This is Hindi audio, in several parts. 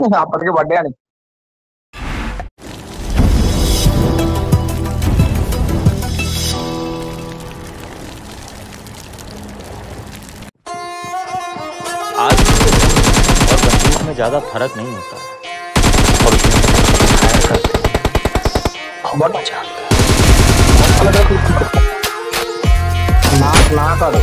అప్పటికే బర్త్డే అని आज और बंदूक में ज्यादा फर्क नहीं होता और उसमें फायर करते हैं बहुत मजा आता है।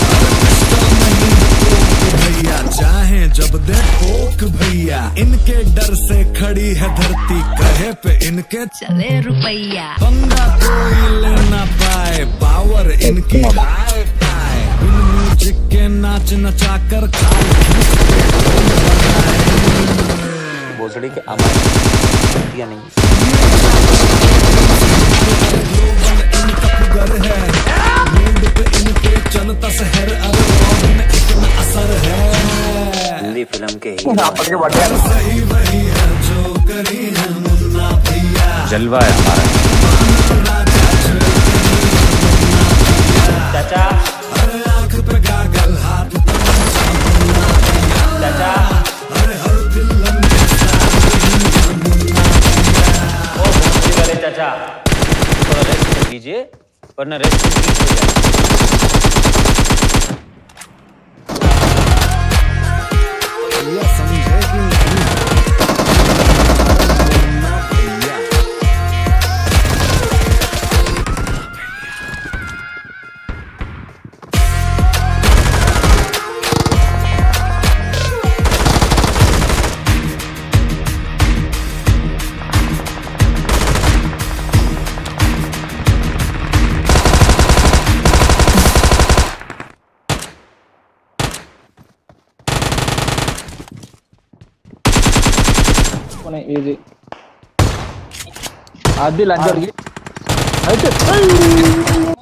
भैया चाहे जब दे ठोक भैया, इनके डर से खड़ी है धरती, कहे पे इनके चले रुपैया, पंगा कोई ले ना पाए, पावर इनकी हाय पाए, इन म्यूजिक के नाच नचा कर भोसड़ी के अमर नहीं है, मूड पे इनके चलता शहर असर है, हिंदी फिल्म के सही वही है जो करी है मुन्ना भैया, जलवा है हमारा चाचा, अरे आंख पे गागल हाथ चाचा, अरे हर दिल ओ भोसड़ी वाले चाचा थोड़ा रेस्ट कीजिए वरना रेस्ट हो जाए। ఈజీ అది లంచ్ అయితే